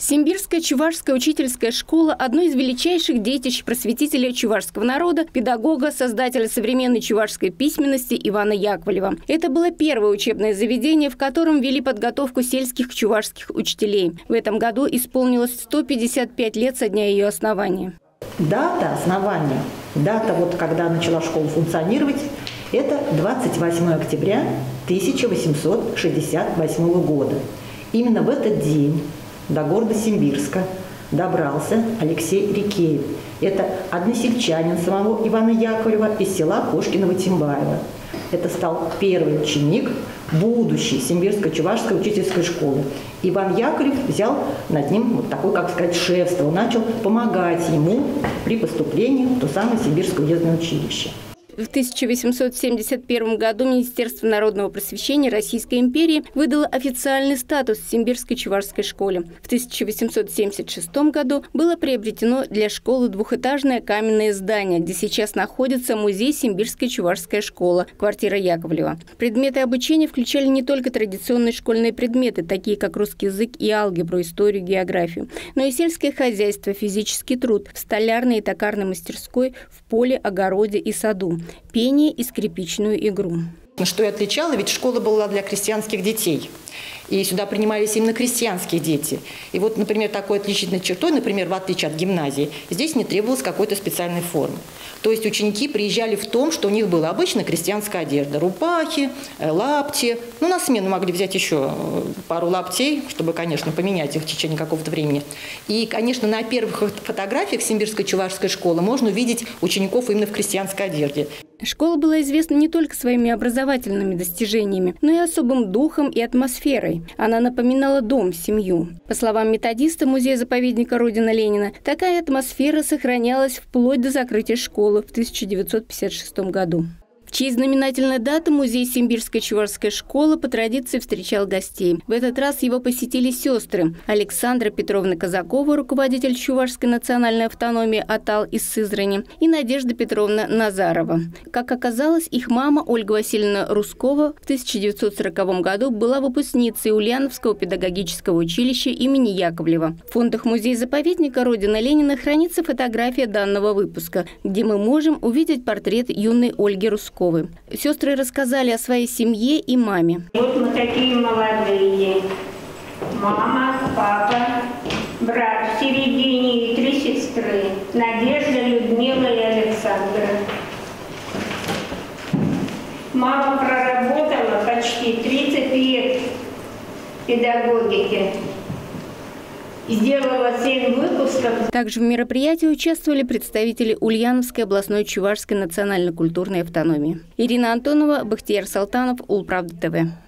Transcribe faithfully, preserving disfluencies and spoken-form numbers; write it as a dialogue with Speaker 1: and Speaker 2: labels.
Speaker 1: Симбирская чувашская учительская школа – одно из величайших детищ просветителя чувашского народа, педагога, создателя современной чувашской письменности Ивана Яковлева. Это было первое учебное заведение, в котором вели подготовку сельских чувашских учителей. В этом году исполнилось сто пятьдесят пять лет со дня ее основания.
Speaker 2: Дата основания, дата, вот когда начала школа функционировать, это двадцать восьмое октября тысяча восемьсот шестьдесят восьмого года. Именно в этот день до города Симбирска добрался Алексей Рикеев. Это односельчанин самого Ивана Яковлева из села Кошкиново-Тимбаево. Это стал первый ученик будущей Симбирско-Чувашской учительской школы. Иван Яковлев взял над ним вот такое, как сказать, шефство. Он начал помогать ему при поступлении в то самое Симбирское уездное училище.
Speaker 1: В тысяча восемьсот семьдесят первом году Министерство народного просвещения Российской империи выдало официальный статус Симбирской чувашской школе. В тысяча восемьсот семьдесят шестом году было приобретено для школы двухэтажное каменное здание, где сейчас находится музей Симбирская чувашская школа, квартира Яковлева. Предметы обучения включали не только традиционные школьные предметы, такие как русский язык и алгебру, историю, географию, но и сельское хозяйство, физический труд в столярной и токарной мастерской, в поле, огороде и саду, пение и скрипичную игру.
Speaker 2: Что и отличало, ведь школа была для крестьянских детей. И сюда принимались именно крестьянские дети. И вот, например, такой отличительной чертой, например, в отличие от гимназии, здесь не требовалось какой-то специальной формы. То есть ученики приезжали в том, что у них была обычная крестьянская одежда. Рубахи, лапти. Ну, на смену могли взять еще пару лаптей, чтобы, конечно, поменять их в течение какого-то времени. И, конечно, на первых фотографиях Симбирской чувашской школы можно увидеть учеников именно в крестьянской одежде.
Speaker 1: Школа была известна не только своими образовательными достижениями, но и особым духом и атмосферой. Она напоминала дом, семью. По словам методиста музея-заповедника Родина Ленина, такая атмосфера сохранялась вплоть до закрытия школы в тысяча девятьсот пятьдесят шестом году. В честь знаменательной даты музей Симбирской чувашской школы по традиции встречал гостей. В этот раз его посетили сестры. Александра Петровна Казакова, руководитель Чувашской национальной автономии Атал из Сызрани, и Надежда Петровна Назарова. Как оказалось, их мама Ольга Васильевна Рускова в тысяча девятьсот сороковом году была выпускницей Ульяновского педагогического училища имени Яковлева. В фондах музея-заповедника Родина Ленина хранится фотография данного выпуска, где мы можем увидеть портрет юной Ольги Русковой. Сестры рассказали о своей семье и маме.
Speaker 3: Вот мы такие молодые. Мама, папа, брат в середине и три сестры. Надежда, Людмила и Александра. Мама проработала почти тридцать лет в педагогике. Сделала семь выпусков.
Speaker 1: Также в мероприятии участвовали представители Ульяновской областной Чувашской национально-культурной автономии. Ирина Антонова, Бахтияр Салтанов, Улправда ТВ.